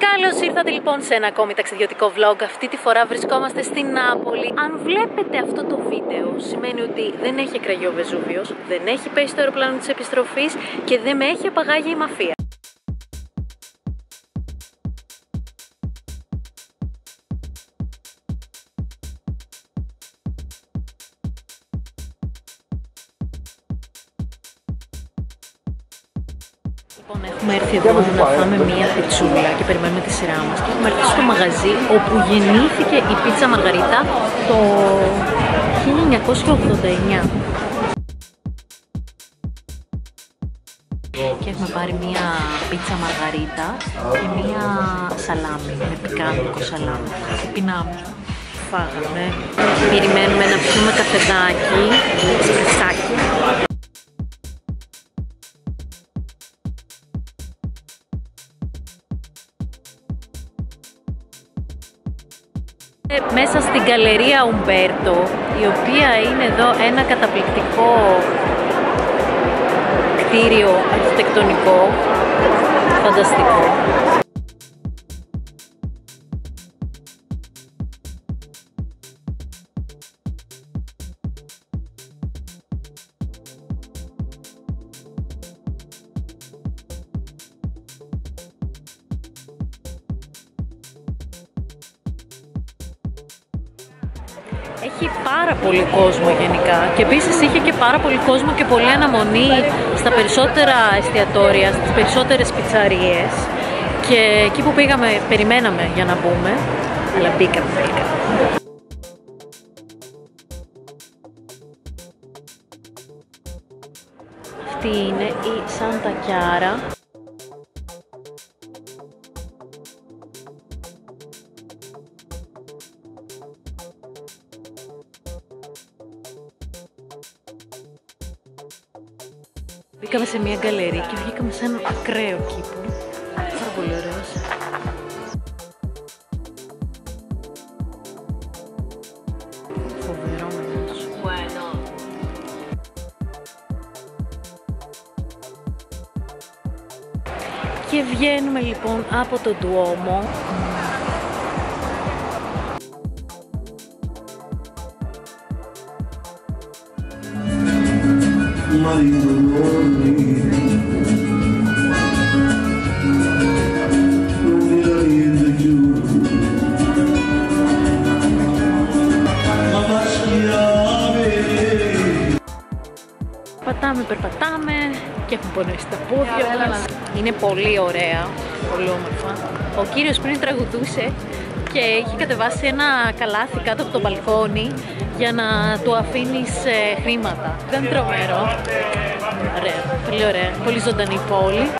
Καλώς ήρθατε λοιπόν σε ένα ακόμη ταξιδιωτικό vlog. Αυτή τη φορά βρισκόμαστε στην Νάπολη. Αν βλέπετε αυτό το βίντεο, σημαίνει ότι δεν έχει εκραγεί ο Βεζούβιος, δεν έχει πέσει το αεροπλάνο της επιστροφής και δεν με έχει απαγάγει η μαφία. Λοιπόν, έχουμε έρθει εδώ να φάμε μία πιτσούλα και περιμένουμε τη σειρά μας. Και έχουμε έρθει στο μαγαζί όπου γεννήθηκε η πίτσα Μαργαρίτα το 1989. Και έχουμε πάρει μία πίτσα Μαργαρίτα και μία σαλάμι, με πικάντικο σαλάμι. Και πεινάμε. Φάγαμε. Περιμένουμε να πιούμε καφεδάκι, σπρεσάκι. Μέσα στην Γκαλερία Ουμπέρτο, η οποία είναι εδώ ένα καταπληκτικό κτίριο αρχιτεκτονικό, φανταστικό. Έχει πάρα πολύ κόσμο γενικά και επίσης είχε και πάρα πολύ κόσμο και πολλή αναμονή στα περισσότερα εστιατόρια, στις περισσότερες πιτσαρίες και εκεί που πήγαμε περιμέναμε για να μπούμε, αλλά μπήκαμε τελικά. Αυτή είναι η Σάντα Κιάρα. Μπήκαμε σε μια γκαλερί και βγήκαμε σε έναν ακραίο κήπο. Πάρα πολύ ωραίος. Φοβερόμενος. Και βγαίνουμε λοιπόν από τον Ντουόμο. Περπατάμε και έχουμε πονέσει τα πόδια μας. Είναι πολύ ωραία, πολύ όμορφα. Ο κύριος πριν τραγουδούσε και είχε κατεβάσει ένα καλάθι κάτω από το μπαλκόνι για να του αφήνεις χρήματα. Ήταν τρομερό. Ωραία, πολύ ωραία. Πολύ ζωντανή πόλη.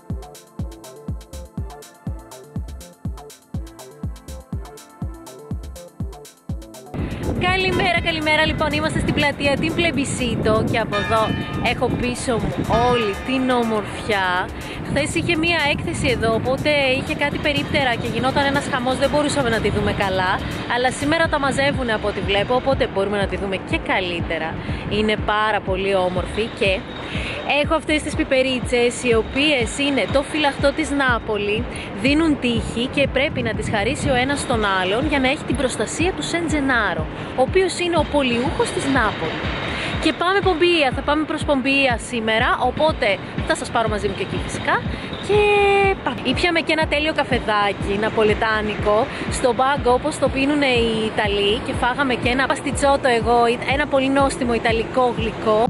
Καλημέρα, καλημέρα. Λοιπόν, είμαστε στην πλατεία την Πλεμπισίτο και από εδώ έχω πίσω μου όλη την ομορφιά. Χθες είχε μία έκθεση εδώ, οπότε είχε κάτι περίπτερα και γινόταν ένας χαμός, δεν μπορούσαμε να τη δούμε καλά. Αλλά σήμερα τα μαζεύουν από ό,τι βλέπω, οπότε μπορούμε να τη δούμε και καλύτερα. Είναι πάρα πολύ όμορφη και έχω αυτές τις πιπερίτσες, οι οποίες είναι το φυλαχτό της Νάπολη, δίνουν τύχη και πρέπει να τις χαρίσει ο ένας στον άλλον για να έχει την προστασία του Σεν Τζενάρο, ο οποίος είναι ο πολιούχος της Νάπολη. Και πάμε Πομπία, θα πάμε προς Πομπία σήμερα, οπότε θα σας πάρω μαζί μου και εκεί φυσικά. Και πάμε. Ήπιαμε και ένα τέλειο καφεδάκι ναπολετάνικο στο μπάγκο όπως το πίνουν οι Ιταλοί και φάγαμε και ένα παστιτσότο εγώ, ένα πολύ νόστιμο ιταλικό γλυκό.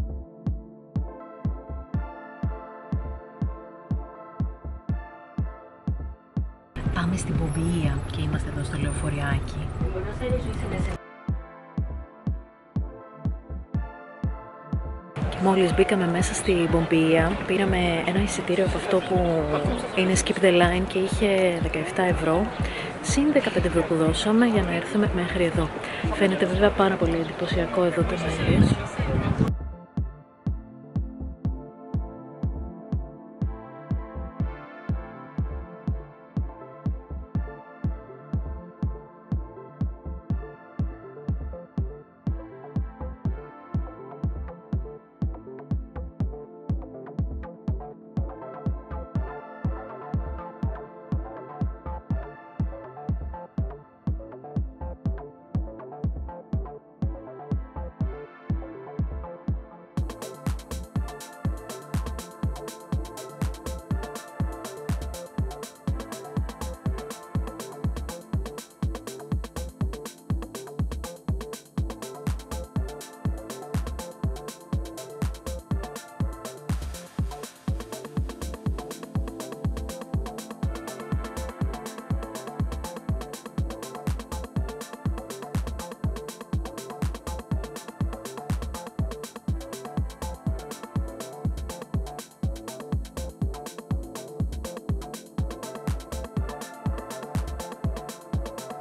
Πάμε στην Πομπία και είμαστε εδώ στο λεωφοριάκι. Μόλις μπήκαμε μέσα στην Πομπία, πήραμε ένα εισιτήριο από αυτό που είναι Skip the Line και είχε 17 ευρώ, συν 15 ευρώ που δώσαμε για να έρθουμε μέχρι εδώ. Φαίνεται βέβαια πάρα πολύ εντυπωσιακό εδώ το μέγεθος.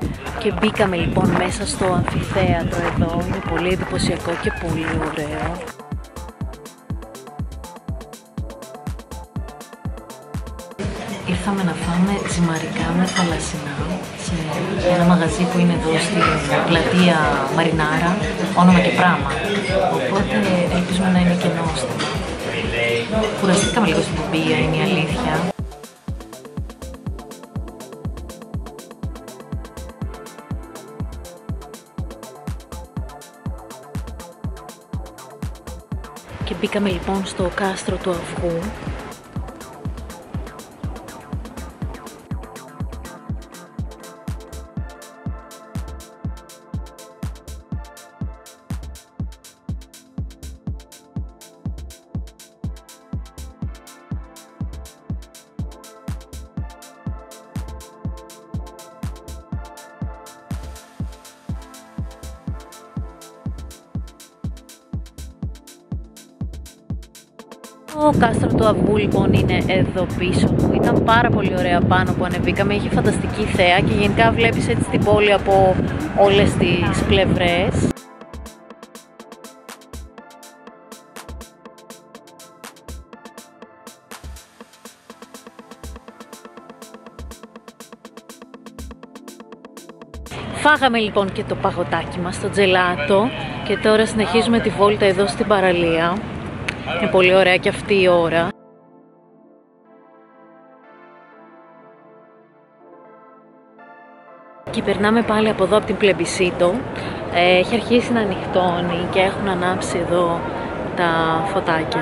Και μπήκαμε λοιπόν μέσα στο αμφιθέατρο εδώ, είναι πολύ εντυπωσιακό και πολύ ωραίο. Ήρθαμε να φάμε ζυμαρικά με θαλασσινά σε ένα μαγαζί που είναι εδώ στην πλατεία Μαρινάρα, όνομα και πράμα. Οπότε ελπίζουμε να είναι και νόστιμα. Κουραστήκαμε λίγο στην πομπία, είναι η αλήθεια. Και μπήκαμε λοιπόν στο κάστρο του Αυγού. Το κάστρο του Αυγού λοιπόν είναι εδώ πίσω μου. Ήταν πάρα πολύ ωραία πάνω που ανεβήκαμε, είχε φανταστική θέα και γενικά βλέπεις έτσι την πόλη από όλες τις πλευρές. Φάγαμε λοιπόν και το παγωτάκι μας, το τζελάτο, και τώρα συνεχίζουμε τη βόλτα εδώ στην παραλία. Είναι πολύ ωραία και αυτή η ώρα. Και περνάμε πάλι από εδώ από την Πλεμπισίτο. Έχει αρχίσει να νυχτώνει και έχουν ανάψει εδώ τα φωτάκια.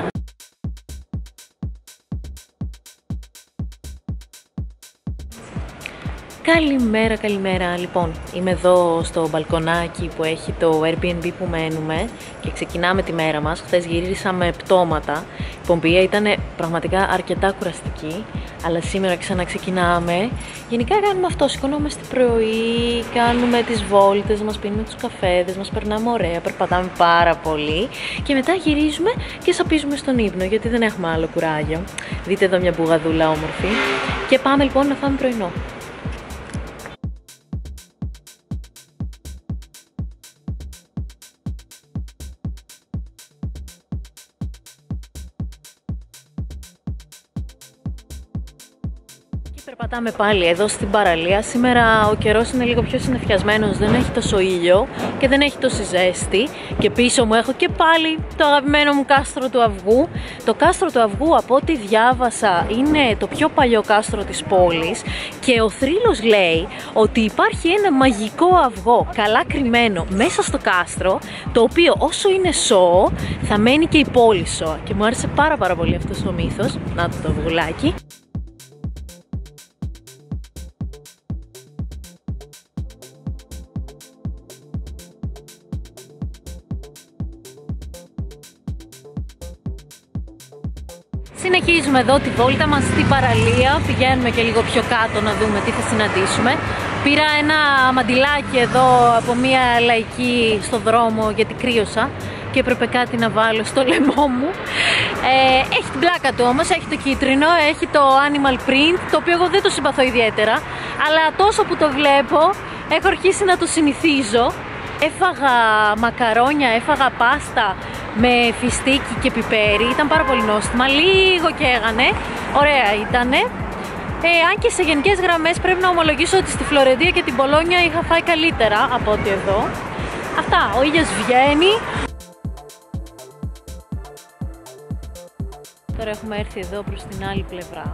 Καλημέρα, καλημέρα. Λοιπόν, είμαι εδώ στο μπαλκονάκι που έχει το Airbnb που μένουμε και ξεκινάμε τη μέρα μας. Χθες γυρίσαμε πτώματα. Η Πομπία ήταν πραγματικά αρκετά κουραστική, αλλά σήμερα ξαναξεκινάμε. Γενικά κάνουμε αυτό, σηκωνόμαστε πρωί, κάνουμε τις βόλτες μας, πίνουμε τους καφέδες μας, περνάμε ωραία, περπατάμε πάρα πολύ και μετά γυρίζουμε και σαπίζουμε στον ύπνο, γιατί δεν έχουμε άλλο κουράγιο. Δείτε εδώ μια μπουγαδούλα όμορφη και πάμε λοιπόν να φάμε πρωινό. Περπατάμε πάλι εδώ στην παραλία. Σήμερα ο καιρός είναι λίγο πιο συννεφιασμένος, δεν έχει τόσο ήλιο και δεν έχει τόση ζέστη. Και πίσω μου έχω και πάλι το αγαπημένο μου κάστρο του Αυγού. Το κάστρο του Αυγού, από ό,τι διάβασα, είναι το πιο παλιό κάστρο της πόλης και ο θρύλος λέει ότι υπάρχει ένα μαγικό αυγό καλά κρυμμένο μέσα στο κάστρο, το οποίο όσο είναι σώο θα μένει και η πόλη σώα. Και μου άρεσε πάρα πολύ αυτός ο μύθος. Να το αυγουλάκι. Συνεχίζουμε εδώ τη βόλτα μας στην παραλία, πηγαίνουμε και λίγο πιο κάτω να δούμε τι θα συναντήσουμε. Πήρα ένα μαντιλάκι εδώ από μια λαϊκή στο δρόμο γιατί κρύωσα και έπρεπε κάτι να βάλω στο λαιμό μου. Έχει την πλάκα του όμως, έχει το κίτρινο, έχει το animal print, το οποίο εγώ δεν το συμπαθώ ιδιαίτερα, αλλά τόσο που το βλέπω έχω αρχίσει να το συνηθίζω. Έφαγα μακαρόνια, έφαγα πάστα με φιστίκι και πιπέρι, ήταν πάρα πολύ νόστιμα, λίγο καίγανε, ωραία ήτανε. Αν και σε γενικές γραμμές πρέπει να ομολογήσω ότι στη Φλωρεντία και την Πολόνια είχα φάει καλύτερα από ό,τι εδώ. Αυτά, ο ήλιος βγαίνει. Τώρα έχουμε έρθει εδώ προς την άλλη πλευρά.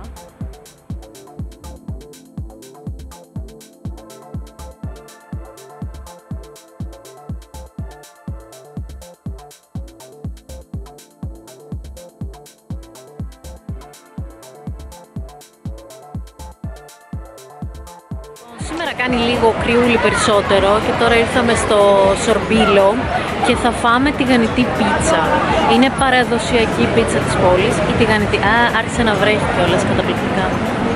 Σήμερα κάνει λίγο κρυούλι περισσότερο και τώρα ήρθαμε στο Σορμπίλο και θα φάμε τηγανιτή πίτσα. Είναι παραδοσιακή πίτσα της πόλης, η τηγανιτή. Άρχισε να βρέχει κιόλας, καταπληκτικά.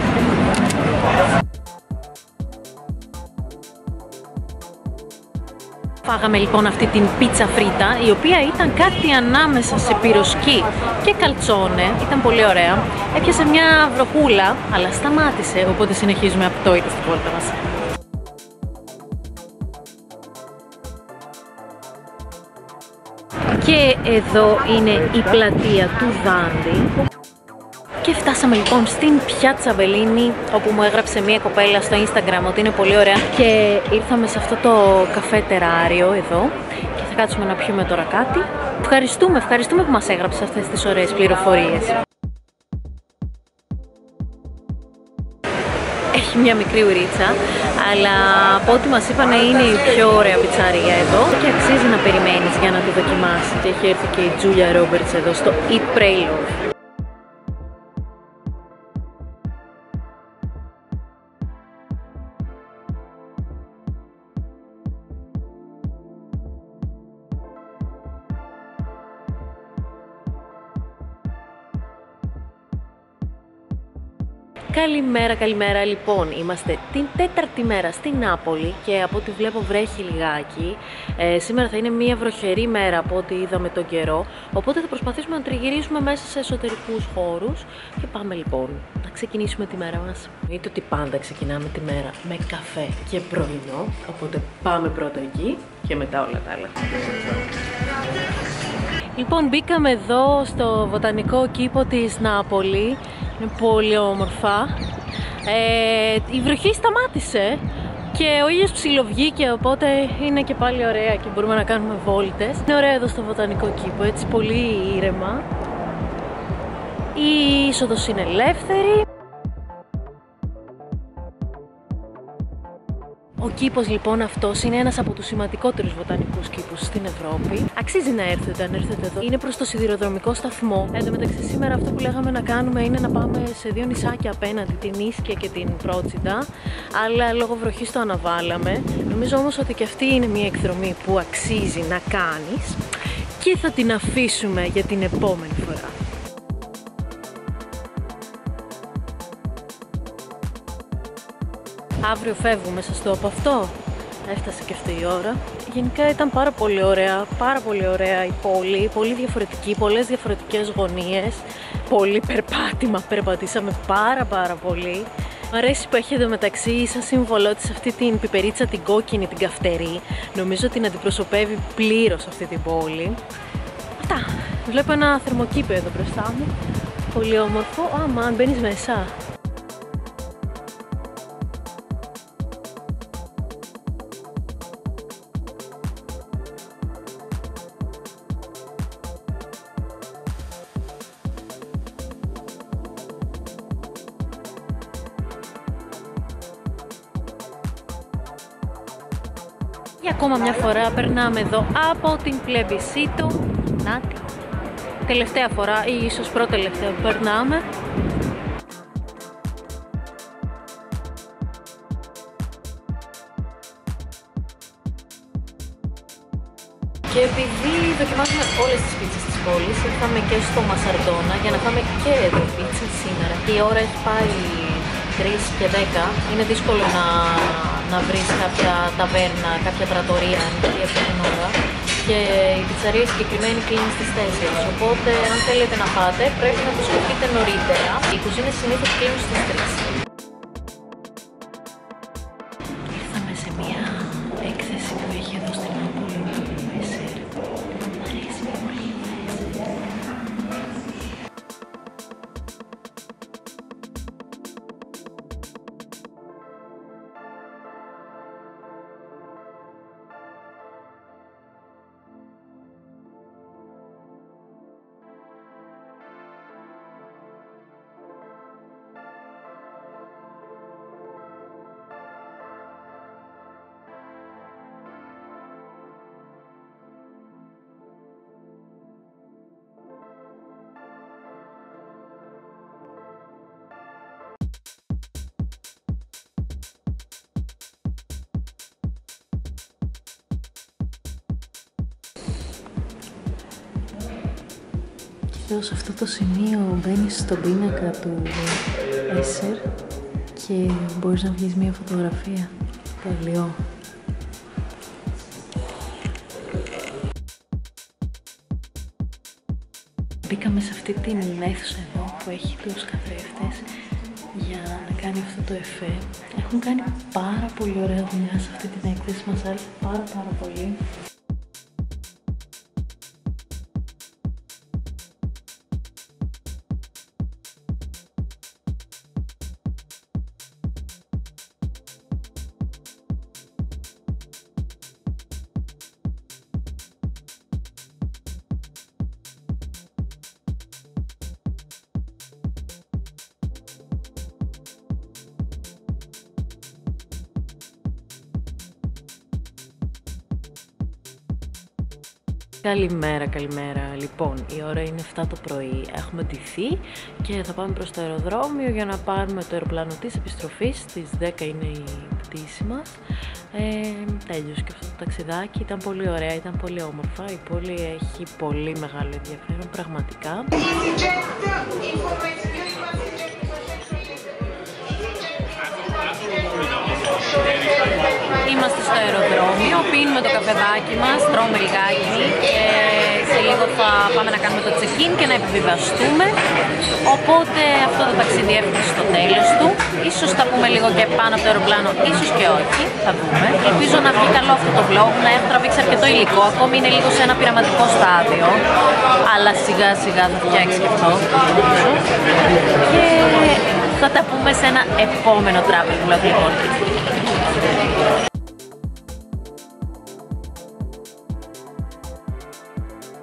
Φάγαμε λοιπόν αυτή την πίτσα φρίτα, η οποία ήταν κάτι ανάμεσα σε πυροσκή και καλτσόνε, ήταν πολύ ωραία. Έπιασε μια βροχούλα, αλλά σταμάτησε, οπότε συνεχίζουμε απτόητα στην πόρτα μας. Και εδώ είναι η πλατεία του Δάντη. Και φτάσαμε λοιπόν στην Πιάτσα Μπελίνη, όπου μου έγραψε μία κοπέλα στο Instagram ότι είναι πολύ ωραία. Και ήρθαμε σε αυτό το καφέ τεράριο εδώ και θα κάτσουμε να πιούμε τώρα κάτι. Ευχαριστούμε που μας έγραψε αυτές τις ωραίες πληροφορίες. Έχει μια μικρή ουρίτσα, αλλά από ό,τι μας είπανε είναι η πιο ωραία πιτσαρία εδώ και αξίζει να περιμένεις για να το δοκιμάσεις. Και έχει έρθει και η Τζούλια Ρόμπερτς εδώ στο Eat Pray Love. Καλημέρα. Λοιπόν, είμαστε την 4η μέρα στην Νάπολη και από ό,τι βλέπω βρέχει λιγάκι. Σήμερα θα είναι μια βροχερή μέρα από ό,τι είδαμε τον καιρό, οπότε θα προσπαθήσουμε να τριγυρίσουμε μέσα σε εσωτερικούς χώρους και πάμε λοιπόν να ξεκινήσουμε τη μέρα μας. Είτε ότι πάντα ξεκινάμε τη μέρα με καφέ και πρωινό, οπότε πάμε πρώτα εκεί και μετά όλα τα άλλα. Λοιπόν, μπήκαμε εδώ στο βοτανικό κήπο της Νάπολη. Είναι πολύ όμορφα. Η βροχή σταμάτησε και ο ήλιος ψιλοβγήκε, οπότε είναι και πάλι ωραία και μπορούμε να κάνουμε βόλτες. Είναι ωραία εδώ στο βοτανικό κήπο, έτσι πολύ ήρεμα. Η είσοδος είναι ελεύθερη. Ο κήπος λοιπόν αυτός είναι ένας από τους σημαντικότερους βοτανικούς κήπους στην Ευρώπη. Αξίζει να έρθετε αν έρθετε εδώ. Είναι προς το σιδηροδρομικό σταθμό. Εν τω μεταξύ σήμερα αυτό που λέγαμε να κάνουμε είναι να πάμε σε δύο νησάκια απέναντι, την Ίσκια και την Πρότσιντα. Αλλά λόγω βροχής το αναβάλαμε. Νομίζω όμως ότι και αυτή είναι μια εκδρομή που αξίζει να κάνεις και θα την αφήσουμε για την επόμενη φορά. Αύριο φεύγουμε, σας το από αυτό. Έφτασε και αυτή η ώρα. Γενικά ήταν πάρα πολύ ωραία η πόλη, πολύ διαφορετική, πολλές διαφορετικές γωνίες, πολύ περπάτημα, περπατήσαμε πάρα πολύ. Μ' αρέσει που έχει εντωμεταξύ σαν σύμβολό της αυτή την πιπερίτσα την κόκκινη, την καυτερή. Νομίζω την αντιπροσωπεύει πλήρως αυτή την πόλη. Αυτά. Βλέπω ένα θερμοκήπιο εδώ μπροστά μου. Πολύ όμορφο. Αμάν, μπαίνεις μέσα. Για ακόμα μια φορά περνάμε εδώ από την Πλεμπισίτο. Να τη. Τελευταία φορά ή ίσως προτελευταία που περνάμε. Και επειδή δοκιμάζουμε όλες τις πίτσες της πόλης, ήρθαμε και στο Μασαρντόνα για να φάμε και εδώ πίτσα σήμερα. Η ώρα έχει πάει 3 και 10. Είναι δύσκολο να βρεις κάποια ταβέρνα, κάποια τρατορία ανοιχτή αυτή την ώρα. Και η πιτσαρία συγκεκριμένη κλείνει στις 4. Οπότε, αν θέλετε να φάτε, πρέπει να το σκεφτείτε νωρίτερα. Οι κουζίνες συνήθως κλείνουν στις 3. Ήρθαμε σε μια έκθεση που έχει εδώ στην Νάπολη. Μ' αρέσει πολύ. Εδώ σε αυτό το σημείο μπαίνεις στον πίνακα του Esser και μπορείς να βγεις μια φωτογραφία. Τέλειο. Μπήκαμε σε αυτή την αίθουσα εδώ που έχει τους καθρέφτες για να κάνει αυτό το εφέ. Έχουν κάνει πάρα πολύ ωραία δουλειά σε αυτή την έκθεση, μας άρεσε πάρα πολύ. Καλημέρα, καλημέρα. Λοιπόν, η ώρα είναι 7 το πρωί. Έχουμε ντυθεί και θα πάμε προς το αεροδρόμιο για να πάρουμε το αεροπλάνο της επιστροφής. Στις 10 είναι η πτήση μας. Τέλειωσε και αυτό το ταξιδάκι. Ήταν πολύ ωραία, ήταν πολύ όμορφα. Η πόλη έχει πολύ μεγάλο ενδιαφέρον, πραγματικά. Είμαστε στο αεροδρόμιο, πίνουμε το καφεδάκι μας, τρώμε λιγάκι και σε λίγο θα πάμε να κάνουμε το check-in και να επιβιβαστούμε. Οπότε αυτό το ταξίδι έφτασε στο τέλος του. Ίσως θα πούμε λίγο και πάνω από το αεροπλάνο, ίσως και όχι, θα δούμε. Ελπίζω να βγει καλό αυτό το vlog, να έχω τραβήξει αρκετό υλικό, ακόμη είναι λίγο σε ένα πειραματικό στάδιο. Αλλά σιγά σιγά θα φτιάξει και αυτό. Και θα τα πούμε σε ένα επόμενο travel vlog λοιπόν.